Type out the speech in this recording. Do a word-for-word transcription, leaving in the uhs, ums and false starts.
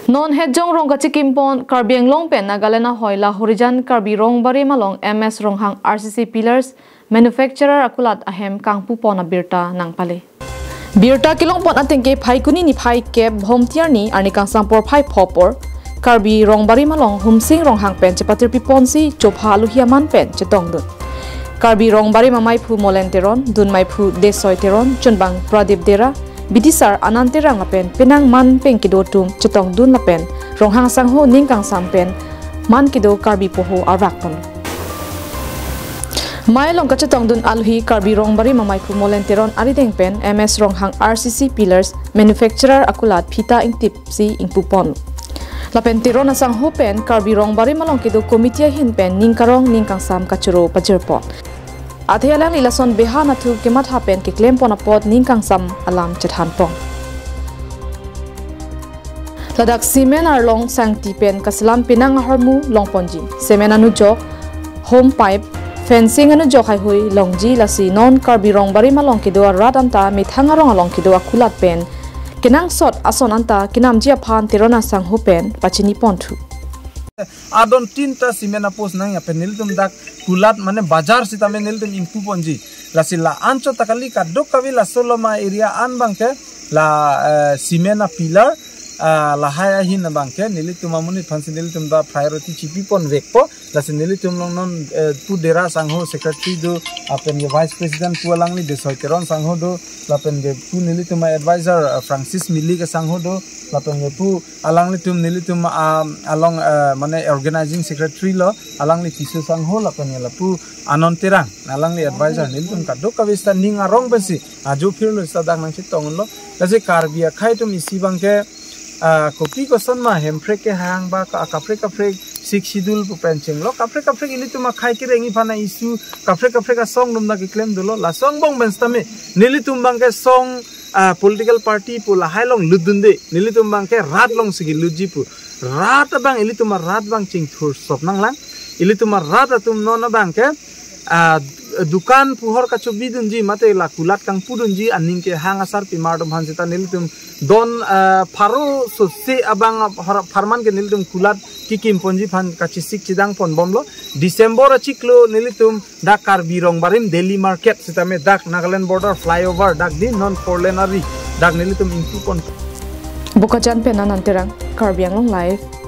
Non hejong rong kachikimpon Karbi long pen nagalena hoila horizon Karbi rong Barim along M S Ronghang R C C pillars manufacturer Kulat ahem Kangpu pona birta nang pale. Birta kilong pon atingke phai kuni ni phai kep hom tiar ni arni kang sampor phai phopor Karbi rong Barim along humsing Ronghang pen chepatir piponsi chopha luhiaman pen chetong dun. Karbi rong Barim amai phu molenteron dun mai phu desoiteron chunbang pradip dera Bidisar anante rang apen penang man peng kido tum chetong dun lapen Ronghang sangho ningkang sampen man kido Karbi poho arak pon. Mai long ka chetong dun alhi Karbi rong Barim amai phu molenteron arideng pen M S Ronghang R C C pillars manufacturer akulat phita ing tip si ing pupon. Lapen tiron na sangho pen Karbi rong Barim along kido komitia hin pen ningkarong ningkang sam kachuro pajerpon. Athialang ilason beha na thu kemat hapen ke claim pon apot ningkang sam alam chethan pong. Ladak simen arlong sang tipen kaslam pinang harmu long ponji. Semen anu jok home pipe fencing anu jok hai hui longji lasi non Karbi rong Barim along kido rat anta mithang arong along kido Kulat pen. Kenang sot ason anta kinam jia phan tirona sang ho pen pachini pon thu. Adon tinta simena pos nang ape niltum dak Kulat mane bazar sita me niltum impu ponji la sila ancho takali ka dok kavi la soloma area an bangke la simena pillar la haya hin bangke nilitum amuni fansi nilitum da priority chipi pon vekpo la sin nilitum long non tu dera sangho secretary do apen ye vice president tu alangli de soiteron sangho do la pen de tu nilitum advisor Francis Milli ka sangho do lapen pu alangli tum nilitum along mane organizing secretary lo alangli tisu sangho lapen lapu anon terang alangli advisor nilitum ka dok kavista ninga rong besi aju phirlo sadak nang chitong lo lase Karbi khai tum isi bangke kopi kosan ma hemfre ke hang ba ka kapre kapre sik sidul pu pencheng lo kapre kapre nilitum khai ke rengi phana isu kapre kapre ka song numna ke claim dulo la song bong benstame nilitum bangke song Uh, political party pu lahai long ludunde nilitum bangke rat long sigi lujipu rat bang ilituma rat bang ching thur sop nang lang ilituma rat atum nona bangke uh, dukan puhor ka chobi dunji mate la Kulat Kangpu dunji aning ke hang asar pimardom hansita nilitum don uh, paro so se abang farman ke nilitum Kulat kikim ponji phan ka chisik chidang pon bomlo December achiklo nilitum dak Karbi rong Barim Delhi market sitame dak Nagaland border flyover dak din non four lanary dak nilitum impu pon Bukajan penan anterang Karbi ang long live